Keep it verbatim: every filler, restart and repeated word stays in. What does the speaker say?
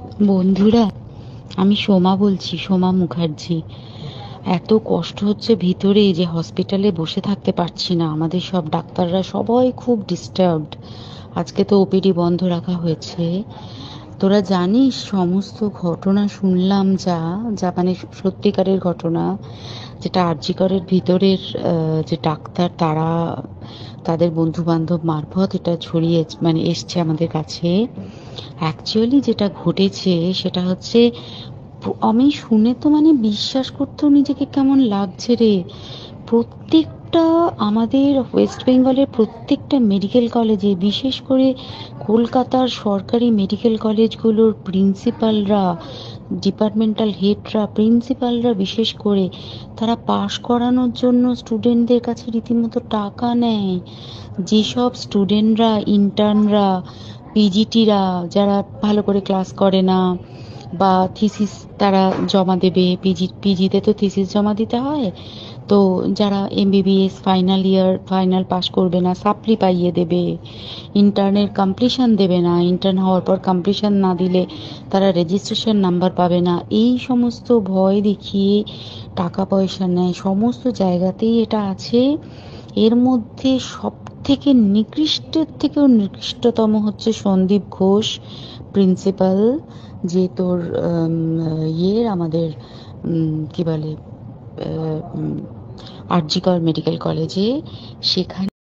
বন্ধুরা, আমি সোমা বলছি, সোমা মুখার্জি। এত কষ্ট হচ্ছে ভিতরে যে হসপিটালে বসে থাকতে পারছি না। আমাদের সব ডাক্তাররা সবাই খুব ডিস্টার্বড। আজকে তো ওপিডি বন্ধ রাখা হয়েছে। তোরা জানিস সমস্ত ঘটনা শুনলাম, যা যা মানে সত্যিকারের ঘটনা, যেটা আরজি করের ভিতরের আহ, যে ডাক্তার তারা তাদের বন্ধু বান্ধব মারফত এটা ছড়িয়ে মানে এসছে আমাদের কাছে। অ্যাকচুয়ালি যেটা ঘটেছে সেটা হচ্ছে, প- আমি শুনে তো মানে বিশ্বাস করতেও নিজেকে কেমন লাগছে রে। প্রত্যেকটা আমাদের ওয়েস্ট বেঙ্গলের প্রত্যেকটা মেডিকেল কলেজে, বিশেষ করে কলকাতার সরকারি মেডিকেল কলেজগুলোর প্রিন্সিপালরা, ডিপার্টমেন্টাল হেডরা, প্রিন্সিপালরা বিশেষ করে, তারা পাশ করানোর জন্য স্টুডেন্টদের কাছে রীতিমতো টাকা নেয়। যেসব স্টুডেন্টরা, ইন্টার্নরা, পিজিটিরা, যারা ভালো করে ক্লাস করে না বা থিসিস তারা জমা দেবে, পিজি পিজিতে তো থিসিস জমা দিতে হয়, তো যারা MBBS final year final pass করবে না সাপ্লি পাইয়ে দেবে, ইন্টার্নের কমপ্লিশন দেবে না, ইন্টার্ন হওয়ার পর কমপ্লিশন না দিলে তারা রেজিস্ট্রেশন নাম্বার পাবে না, এই সমস্ত ভয় দেখিয়ে টাকা পয়সা নেয়। সমস্ত জায়গাতেই এটা আছে। এর মধ্যে সব থেকে নিকৃষ্টের থেকেও নিকৃষ্টতম হচ্ছে সন্দীপ ঘোষ, প্রিন্সিপাল, যে তোর উম, ইয়ের আমাদের উম, কি বলে আরজি কর মেডিকেল কলেজে। সেখানে